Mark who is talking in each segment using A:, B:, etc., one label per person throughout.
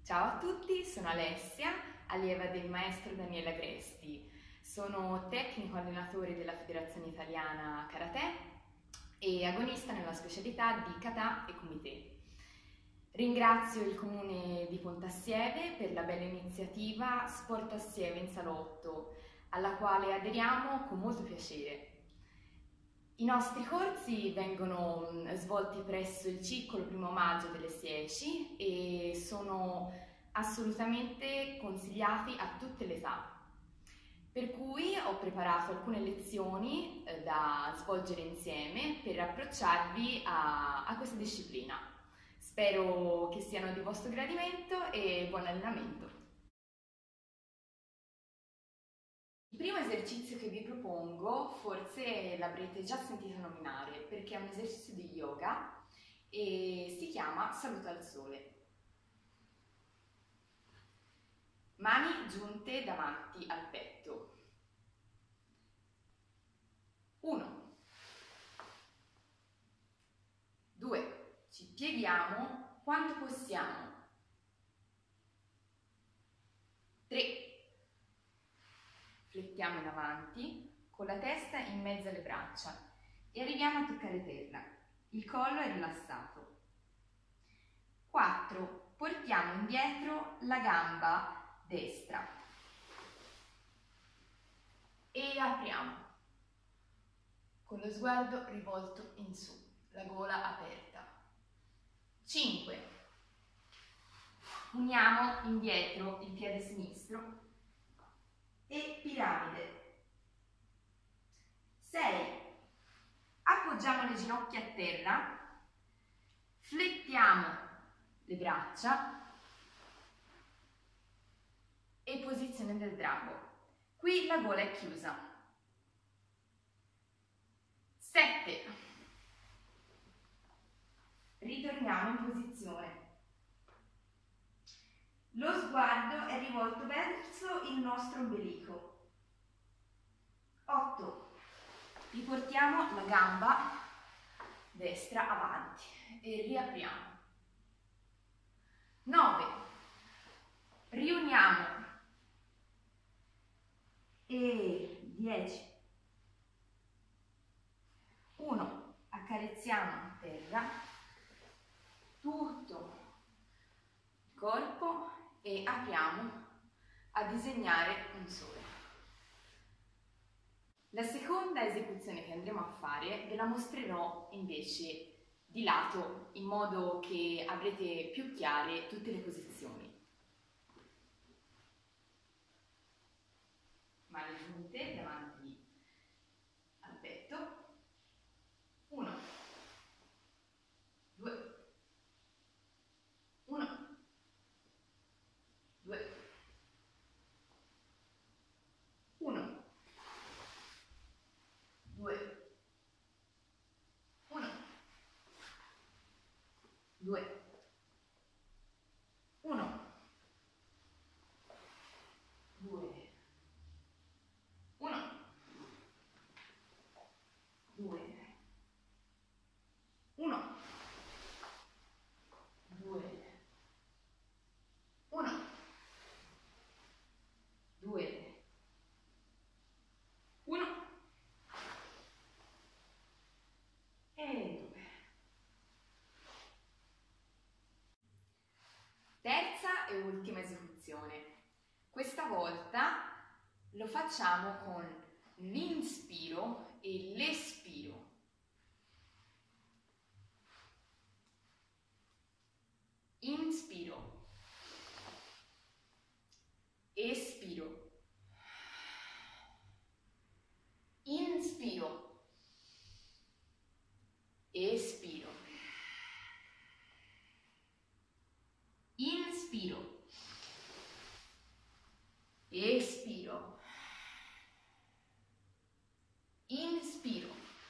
A: Ciao a tutti, sono Alessia, allieva del maestro Daniele Agresti. Sono tecnico allenatore della Federazione Italiana Karate e agonista nella specialità di Kata e Kumite. Ringrazio il Comune di Pontassieve per la bella iniziativa Sport Assieme in Salotto, alla quale aderiamo con molto piacere. I nostri corsi vengono svolti presso il Circolo 1° Maggio delle Sieci e sono assolutamente consigliati a tutte le età. Per cui ho preparato alcune lezioni da svolgere insieme per approcciarvi a questa disciplina. Spero che siano di vostro gradimento e buon allenamento! Il primo esercizio che vi propongo forse l'avrete già sentito nominare perché è un esercizio di yoga e si chiama Saluto al Sole. Mani giunte davanti al petto. 1, 2, ci pieghiamo quanto possiamo. 3, flettiamo in avanti con la testa in mezzo alle braccia e arriviamo a toccare terra. Il collo è rilassato. 4, portiamo indietro la gamba destra e apriamo con lo sguardo rivolto in su, la gola aperta. 5, uniamo indietro il piede sinistro e piramide. 6, appoggiamo le ginocchia a terra, flettiamo le braccia e posizione del drago. Qui la gola è chiusa. 7, ritorniamo in posizione. Lo sguardo è rivolto verso il nostro ombelico. 8, riportiamo la gamba destra avanti e riapriamo. 9, riuniamo e 10, 1, accarezziamo a terra tutto il corpo e apriamo a disegnare un sole. La seconda esecuzione che andremo a fare ve la mostrerò invece di lato in modo che avrete più chiare tutte le posizioni. Mani giunte davanti al petto. 1, 2, 1, 2, 1, 2, 1, 2, 1, 2, 1, 2, 1, 2, 1, 2, 1 e 2. Terza e ultima esecuzione. Questa volta lo facciamo con l'inspiro e l'espiro. Inspiro, espiro, inspiro, espiro, inspiro, espiro, inspiro,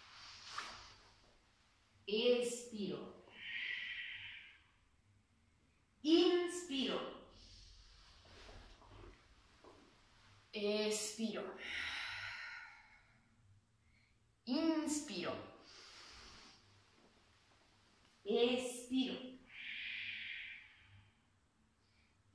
A: espiro, inspiro, espiro, inspiro, espiro,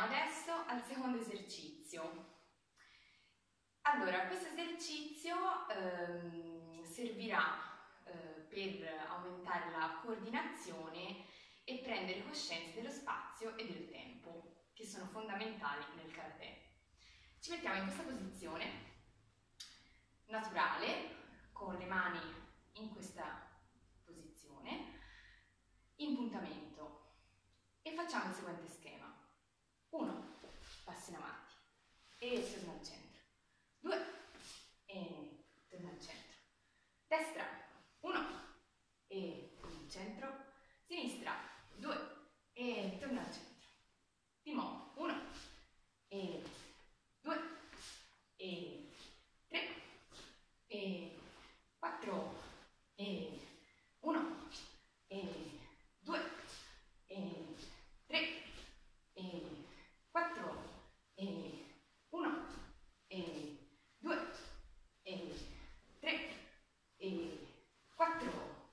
A: Passiamo adesso al secondo esercizio. Allora, questo esercizio servirà per aumentare la coordinazione e prendere coscienza dello spazio e del tempo, che sono fondamentali nel karate. Ci mettiamo in questa posizione naturale, con le mani in questa posizione, in puntamento, e facciamo il seguente schema. 1, passi in avanti e torna al centro. 2 e torna al centro. Destra, 1 e torna al centro. Sinistra, 2 e torna al centro. Di nuovo, 1 e 2 e 3 e 4 e 1 e 2 e 3 e 4 e 1 e 2 e 3 e 4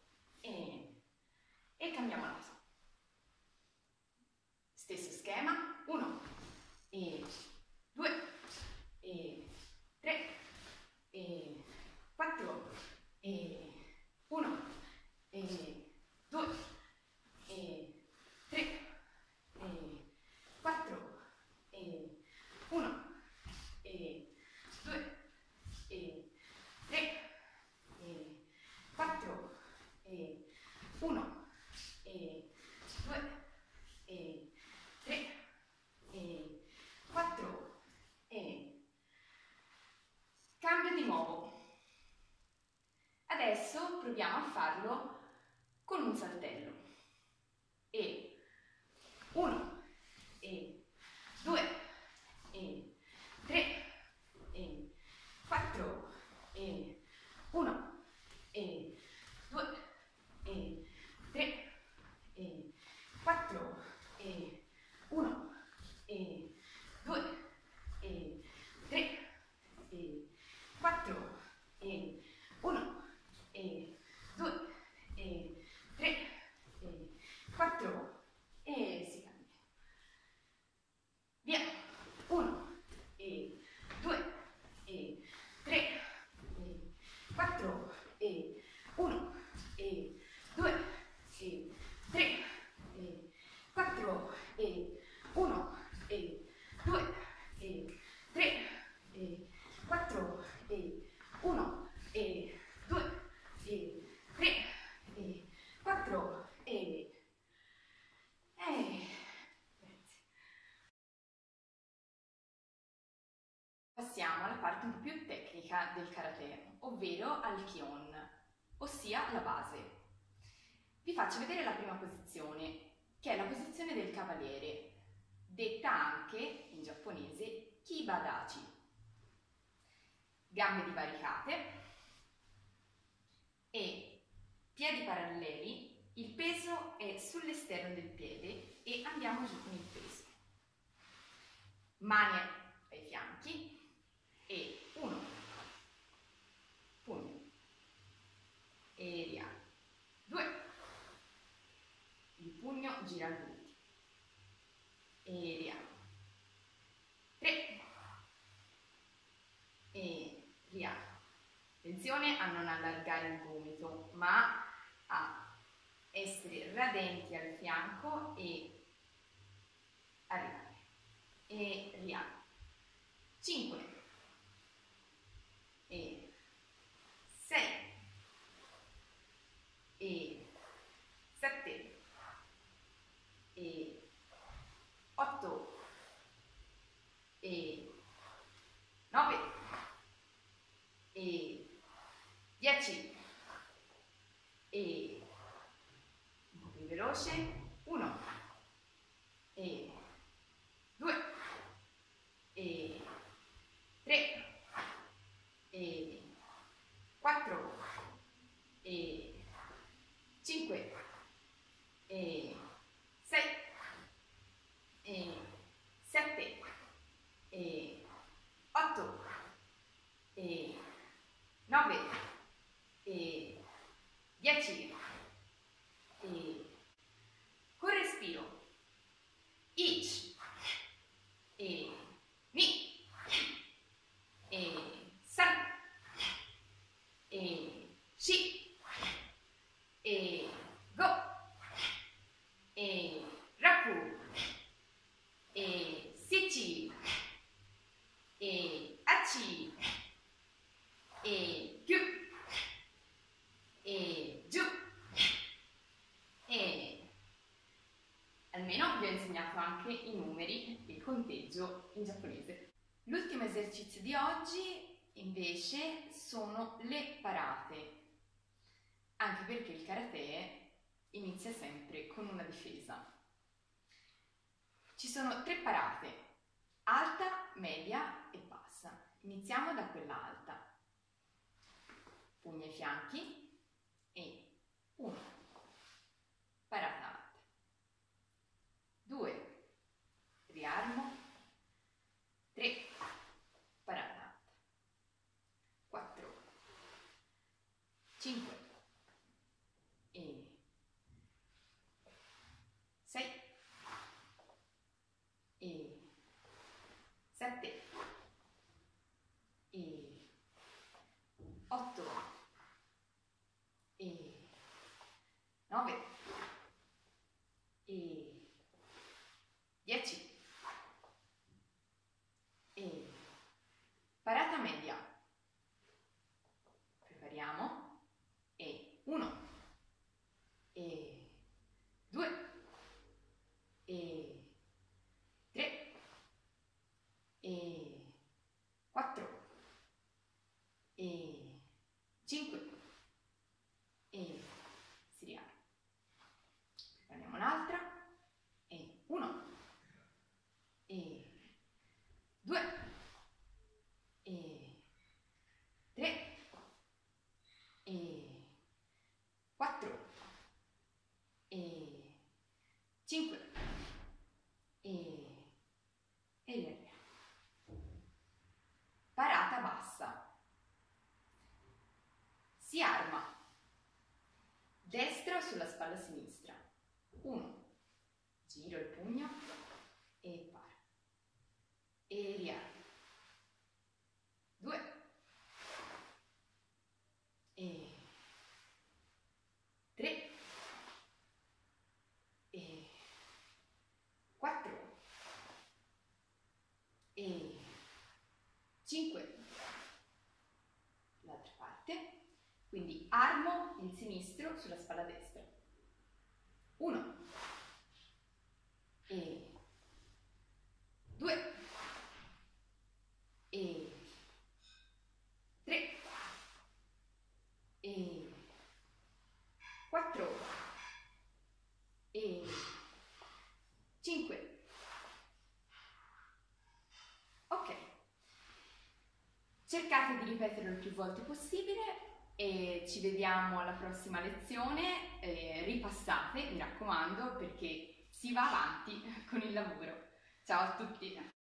A: e cambiamo lato. Stesso schema, 1 e 2 e 3 e 4 e 1 e 2 e 3 e 4 e 1 e 2 e 3 e 4 e 1 e 2 e 3 e 4 e cambio di nuovo. Adesso proviamo a farlo con un saltello. E 1 e 2 e 3 e 4 e 1 e 2 e 3 e 4 e 1 e 2 e 3 e 4 e 1 e 2 e 3 e 4 e si cambia. Via. 1 e 2 e 3 e 4 e 1 e 2 e 3 e 4 e 1 e 2 e 3 e 4 e 1 e 2 e 3 e 4 e grazie. Passiamo alla parte un po' più tecnica del karate, ovvero al Kion, ossia la base. Vi faccio vedere la prima posizione, che è la posizione del cavaliere, detta anche in giapponese Kibadachi. Gambe divaricate e piedi paralleli, il peso è sull'esterno del piede e andiamo giù con il peso. Mani ai fianchi e 1, pugno e rialzo, 2, il pugno gira al glutine e rialzo, 3 e rialzo. Attenzione a non allargare il gomito, ma a essere radenti al fianco e arrivare. E rialzo. 5 e 6 e 7 e 8 e 9 e 10 e un po' più veloce, 1 e 2 e 3 e 4 e 5 e 6 e 7 e 8 e 9 e 10 e con respiro each Raku, e Sici, e Aci, e Più, e Giù, e almeno vi ho insegnato anche i numeri e il conteggio in giapponese. L'ultimo esercizio di oggi invece sono le parate, anche perché il karate inizia sempre con una difesa. Ci sono 3 parate, alta, media e bassa. Iniziamo da quella alta. Pugni ai fianchi e 1, parata alta, 2, riarmo, 3, parata alta, 4, 5 e 6 e 7 e 8 e 9 e 10 e parata media. Prepariamo e 1 e 2 e 3 e 4 e 5 e si riapre. Prendiamo un'altra e 1 e 2 e 3 e 4 e 5 e riapre. Parata bassa. Si arma. Destra sulla spalla sinistra. 1. Giro il pugno e para. E riarmo. 2. E 3. E 4. E 5. L'altra parte. Quindi armo il sinistro sulla spalla destra. 1 e 2 e 3 e 4 e 5. Ok. Cercate di ripeterlo il più volte possibile e ci vediamo alla prossima lezione. Ripassate, mi raccomando, perché si va avanti con il lavoro. Ciao a tutti!